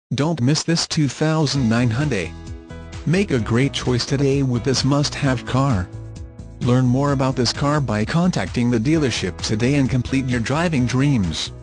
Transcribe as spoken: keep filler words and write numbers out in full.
Don't miss this two thousand nine Hyundai. Make a great choice today with this must-have car. Learn more about this car by contacting the dealership today and complete your driving dreams.